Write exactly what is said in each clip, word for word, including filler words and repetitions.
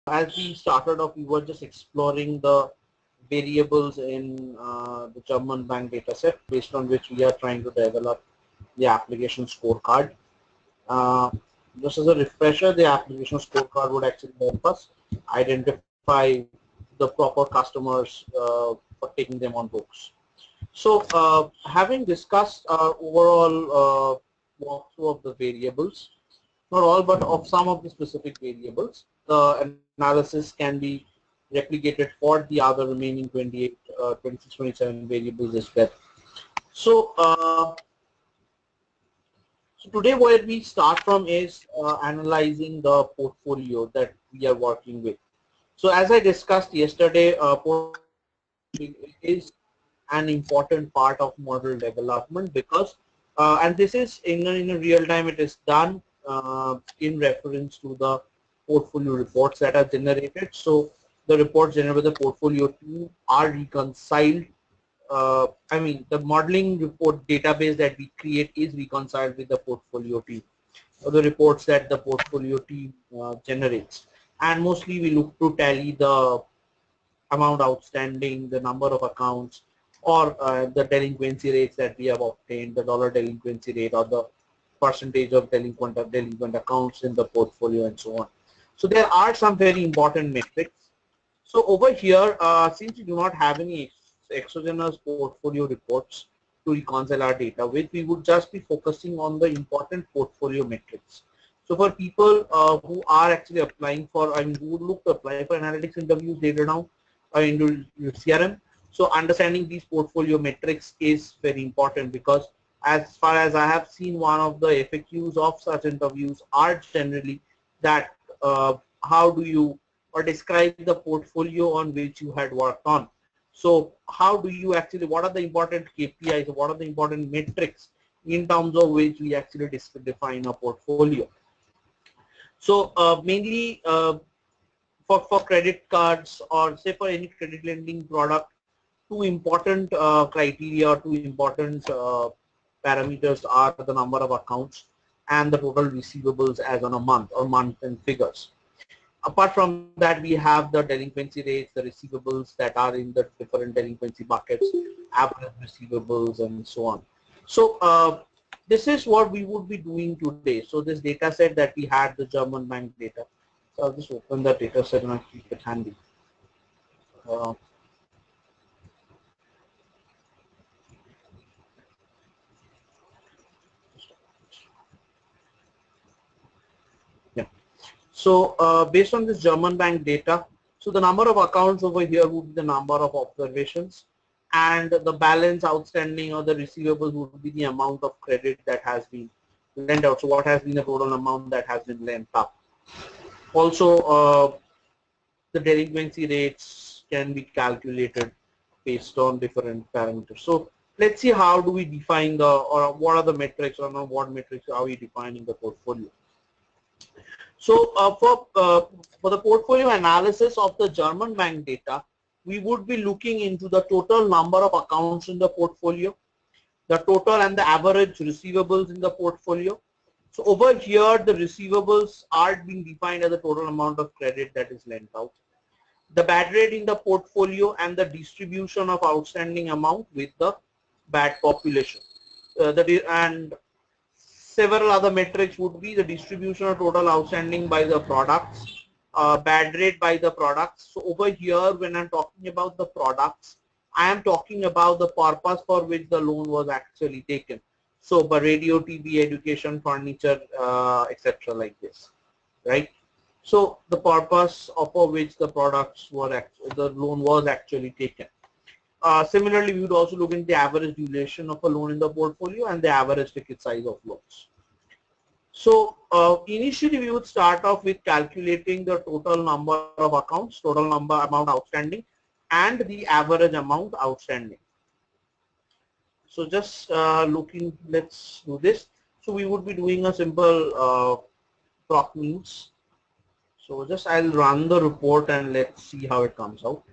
as we started off, we were just exploring the variables in uh, the German bank data set based on which we are trying to develop the application scorecard. Uh, just as a refresher, the application scorecard would actually help us identify the proper customers uh, for taking them on books. So uh, having discussed our overall uh, walkthrough of the variables, not all but of some of the specific variables, the analysis can be replicated for the other remaining twenty-eight, uh, twenty-six, twenty-seven variables as well. So, uh, so today where we start from is uh, analyzing the portfolio that we are working with. So as I discussed yesterday, uh, is an important part of model development because, uh, and this is in a, in a real time, it is done uh, in reference to the portfolio reports that are generated. So the reports generated by the portfolio team are reconciled. Uh, I mean, the modeling report database that we create is reconciled with the portfolio team, or the reports that the portfolio team uh, generates. And mostly we look to tally the amount outstanding, the number of accounts, or uh, the delinquency rates that we have obtained, the dollar delinquency rate, or the percentage of delinquent of delinquent accounts in the portfolio, and so on. So there are some very important metrics. So over here, uh, since we do not have any ex exogenous portfolio reports to reconcile our data with, we would just be focusing on the important portfolio metrics. So for people uh, who are actually applying for, I mean, who would look to apply for analytics interviews later now, uh, into C R M, so understanding these portfolio metrics is very important because as far as I have seen, one of the F A Qs of such interviews are generally that uh, how do you or describe the portfolio on which you had worked on. So how do you actually, what are the important K P Is, what are the important metrics in terms of which we actually define a portfolio. So uh, mainly uh, for, for credit cards or say for any credit lending product, two important uh, criteria, two important uh, parameters are the number of accounts and the total receivables as on a month or month and figures. Apart from that, we have the delinquency rates, the receivables that are in the different delinquency buckets, average receivables, and so on. So uh, this is what we would be doing today. So this data set that we had, the German bank data. So I'll just open the data set and I'll keep it handy. Uh, yeah. So uh, based on this German bank data, so the number of accounts over here would be the number of observations, and the balance outstanding or the receivables would be the amount of credit that has been lent out. So what has been the total amount that has been lent up. Also, uh, the delinquency rates can be calculated based on different parameters. So let's see how do we define the, or what are the metrics, or not what metrics are we defining the portfolio. So uh, for, uh, for the portfolio analysis of the German bank data, we would be looking into the total number of accounts in the portfolio, the total and the average receivables in the portfolio. So over here, the receivables are being defined as the total amount of credit that is lent out, the bad rate in the portfolio, and the distribution of outstanding amount with the bad population. Uh, the, and several other metrics would be the distribution of total outstanding by the products, uh, bad rate by the products. So over here, when I'm talking about the products, I am talking about the purpose for which the loan was actually taken. So by radio, T V, education, furniture, uh, et cetera like this, right? So the purpose of for which the products were actually, the loan was actually taken. Uh, similarly, we would also look into the average duration of a loan in the portfolio and the average ticket size of loans. So uh, initially, we would start off with calculating the total number of accounts, total number amount outstanding, and the average amount outstanding. So just uh, looking, let's do this. So we would be doing a simple uh, proc means. So just I'll run the report and let's see how it comes out.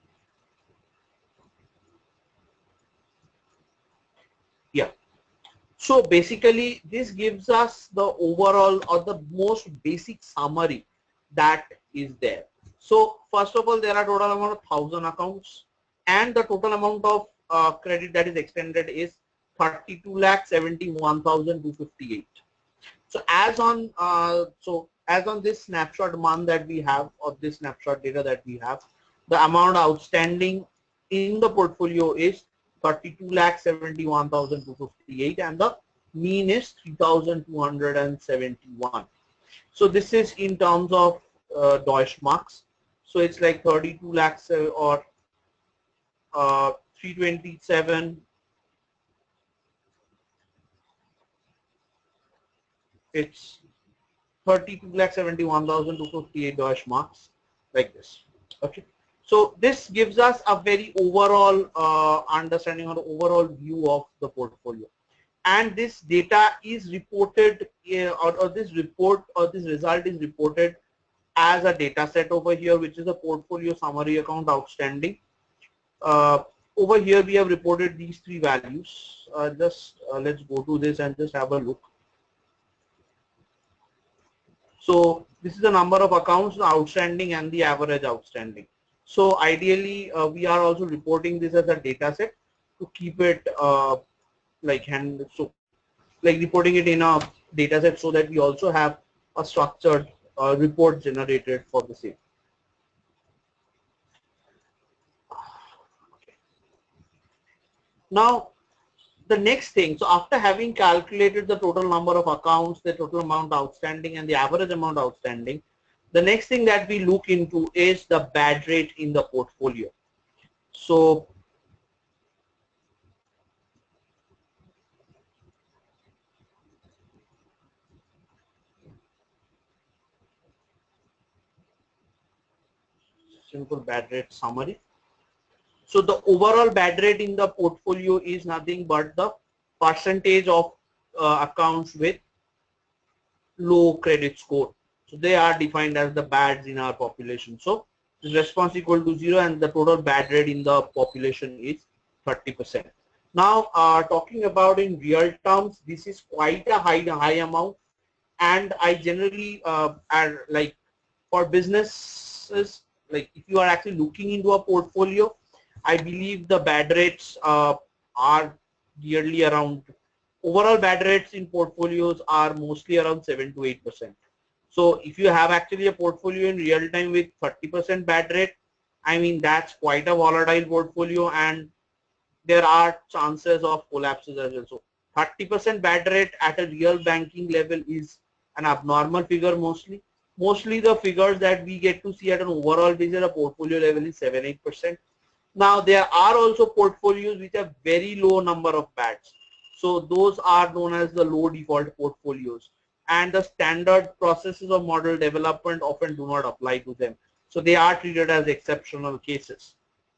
Yeah. So basically this gives us the overall or the most basic summary that is there. So first of all, there are total amount of thousand accounts, and the total amount of uh, credit that is extended is thirty-two lakh seventy-one thousand two hundred fifty-eight. So as on uh, so as on this snapshot month that we have, or this snapshot data that we have, the amount outstanding in the portfolio is thirty-two lakh seventy-one thousand two hundred fifty-eight, and the mean is three thousand two hundred seventy-one. So this is in terms of uh, Deutsch marks. So it's like thirty-two lakhs uh, or uh, three twenty-seven. It's thirty-two lakh seventy-one thousand two hundred fifty-eight Deutsch marks, like this. Okay. So this gives us a very overall uh, understanding or overall view of the portfolio. And this data is reported uh, or, or this report or this result is reported as a data set over here, which is a portfolio summary account outstanding. Uh, over here we have reported these three values. Uh, just uh, let's go to this and just have a look. So this is the number of accounts outstanding and the average outstanding. So ideally uh, we are also reporting this as a data set to keep it uh, like hand so like reporting it in a data set, so that we also have a structured uh, report generated for the same. Now the next thing, so after having calculated the total number of accounts, the total amount outstanding and the average amount outstanding, the next thing that we look into is the bad rate in the portfolio. So simple bad rate summary. So the overall bad rate in the portfolio is nothing but the percentage of uh, accounts with low credit score. So they are defined as the bads in our population. So this response equal to zero, and the total bad rate in the population is thirty percent. Now uh, talking about in real terms, this is quite a high high amount, and I generally uh, are like for businesses, like if you are actually looking into a portfolio, I believe the bad rates uh, are yearly around, overall bad rates in portfolios are mostly around seven to eight percent. So if you have actually a portfolio in real time with thirty percent bad rate, I mean that's quite a volatile portfolio, and there are chances of collapses as well. So thirty percent bad rate at a real banking level is an abnormal figure mostly. Mostly the figures that we get to see at an overall basis at a portfolio level is seven to eight percent. Now there are also portfolios which have very low number of bads. So those are known as the low default portfolios, and the standard processes of model development often do not apply to them. So they are treated as exceptional cases.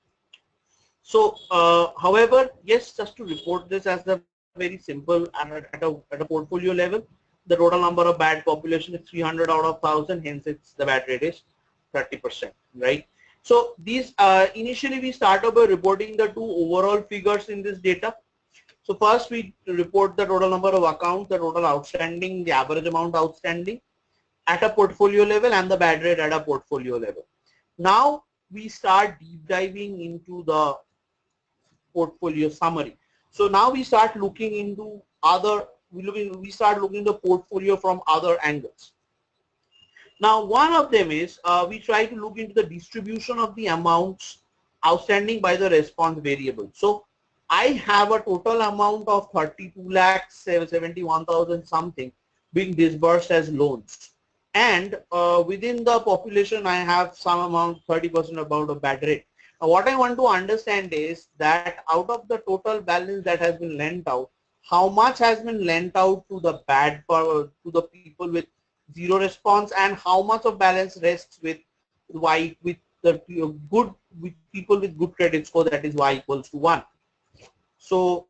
So uh, however, yes, just to report this as the very simple and at a, at a portfolio level, the total number of bad population is three hundred out of one thousand, hence it's the bad rate is thirty percent, right? So these uh, initially we start by reporting the two overall figures in this data. So first we report the total number of accounts, the total outstanding, the average amount outstanding at a portfolio level, and the bad rate at a portfolio level. Now we start deep diving into the portfolio summary. So now we start looking into other, we, look in, we start looking the portfolio from other angles. Now one of them is uh, we try to look into the distribution of the amounts outstanding by the response variable. So I have a total amount of thirty-two lakhs seventy-one thousand something being disbursed as loans, and uh, within the population I have some amount, thirty percent amount of bad rate. Now what I want to understand is that out of the total balance that has been lent out, how much has been lent out to the bad, to the people with zero response, and how much of balance rests with y with the good, with people with good credit score, that is y equals to one. So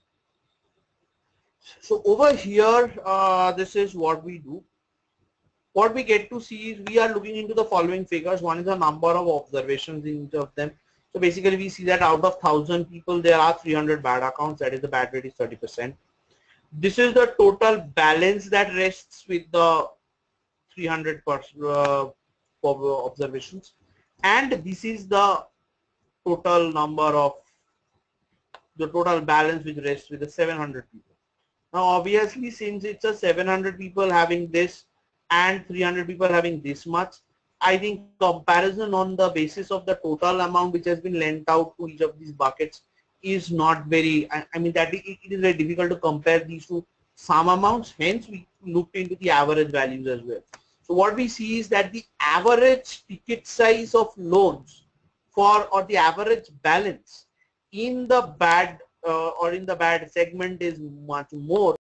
so over here uh, this is what we do. what we get to see is we are looking into the following figures. One is the number of observations in each of them. So basically we see that out of one thousand people there are three hundred bad accounts, that is the bad rate is thirty percent. This is the total balance that rests with the three hundred uh, observations, and this is the total number of the total balance which rests with the seven hundred people. Now obviously since it's a seven hundred people having this and three hundred people having this much, I think comparison on the basis of the total amount which has been lent out to each of these buckets is not very, I, I mean that it, it is very difficult to compare these two sum amounts, hence we looked into the average values as well. So what we see is that the average ticket size of loans for or the average balance in the bad uh, or in the bad segment is much more